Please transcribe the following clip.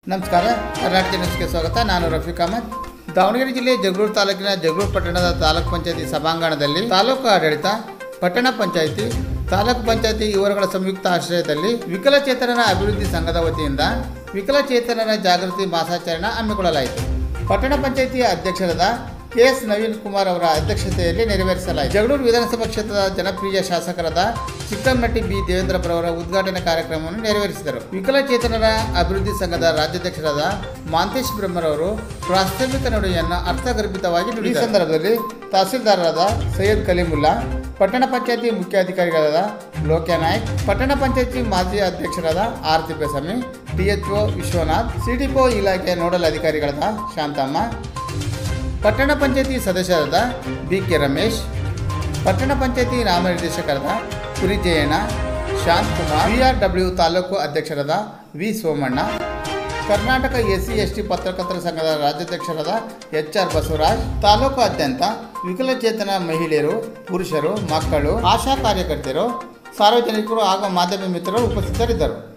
ನಮಸ್ಕಾರ, ಕರ್ನಾಟಕ ನ್ಯೂಸ್ಗೆ ಸ್ವಾಗತ. ನಾನು ರಫೀಕ್ ಅಹಮದ್. ದಾವಣಗೆರೆ ಜಿಲ್ಲೆ ಜಗಳೂರು ತಾಲೂಕಿನ ಜಗಳೂರು ಪಟ್ಟಣದ ತಾಲೂಕು ಪಂಚಾಯತಿ ಸಭಾಂಗಣದಲ್ಲಿ ತಾಲೂಕು ಆಡಳಿತ, ಪಟ್ಟಣ ಪಂಚಾಯಿತಿ, ತಾಲೂಕು ಪಂಚಾಯಿತಿ ಇವರುಗಳ ಸಂಯುಕ್ತ ಆಶ್ರಯದಲ್ಲಿ ವಿಕಲಚೇತನರ ಅಭಿವೃದ್ಧಿ ಸಂಘದ ವತಿಯಿಂದ ವಿಕಲಚೇತನರ ಜಾಗೃತಿ ಮಾಸಾಚರಣೆ ಹಮ್ಮಿಕೊಳ್ಳಲಾಯಿತು. ಪಟ್ಟಣ ಪಂಚಾಯಿತಿಯ ಅಧ್ಯಕ್ಷರಾದ KS ನವೀನ್ ಕುಮಾರ್ ಅವರ ಅಧ್ಯಕ್ಷತೆಯಲ್ಲಿ ನೆರವೇರಿಸಲಾಯಿತು. ಜಗಳೂರು ವಿಧಾನಸಭಾ ಕ್ಷೇತ್ರದ ಜನಪ್ರಿಯ ಶಾಸಕರಾದ ಚಿಕ್ಕಮಟ್ಟಿ B. ದೇವೇಂದ್ರಪ್ಪರವರ ಉದ್ಘಾಟನಾ ಕಾರ್ಯಕ್ರಮವನ್ನು ನೆರವೇರಿಸಿದರು. ವಿಕಲಚೇತನರ ಅಭಿವೃದ್ಧಿ ಸಂಘದ ರಾಜ್ಯಾಧ್ಯಕ್ಷರಾದ ಮಾಂತೇಶ್ ಬ್ರಹ್ಮರವರು ಪ್ರಾಸ್ತಾವಿಕ ನುಡಿಯನ್ನು ಅರ್ಥಗರ್ಭಿತವಾಗಿ ನುಡಿದರು. ಈ ಸಂದರ್ಭದಲ್ಲಿ ತಹಸೀಲ್ದಾರರಾದ ಸೈಯದ್ ಕಲೀಮುಲ್ಲಾ, ಪಟ್ಟಣ ಪಂಚಾಯಿತಿ ಮುಖ್ಯಾಧಿಕಾರಿಗಳಾದ ಲೋಕ್ಯ ನಾಯ್ಕ್, ಪಟ್ಟಣ ಪಂಚಾಯಿತಿ ಮಾಜಿ ಅಧ್ಯಕ್ಷರಾದ R. Thippeswamy, THO Vishwanath, CDPO ಇಲಾಖೆಯ ನೋಡಲ್ ಅಧಿಕಾರಿಗಳಾದ ಶಾಂತಮ್ಮ, ಪಟ್ಟಣ ಪಂಚಾಯಿತಿ ಸದಸ್ಯರಾದ BK ರಮೇಶ್, ಪಟ್ಟಣ ಪಂಚಾಯಿತಿ ನಾಮನಿರ್ದೇಶಕರಾದ ಕುರಿ ಜಯಣ್ಣ, ಶಾಂತಕುಮಾರ್, VRW ತಾಲೂಕು ಅಧ್ಯಕ್ಷರಾದ V. ಸೋಮಣ್ಣ, ಕರ್ನಾಟಕ SC/ST ಪತ್ರಕರ್ತರ ಸಂಘದ ರಾಜ್ಯಾಧ್ಯಕ್ಷರಾದ HR. ಬಸವರಾಜ್, ತಾಲೂಕಾದ್ಯಂತ ವಿಕಲಚೇತನ ಮಹಿಳೆಯರು, ಪುರುಷರು, ಮಕ್ಕಳು, ಆಶಾ ಕಾರ್ಯಕರ್ತರು, ಸಾರ್ವಜನಿಕರು ಹಾಗೂ ಮಾಧ್ಯಮ ಮಿತ್ರರು ಉಪಸ್ಥಿತರಿದ್ದರು.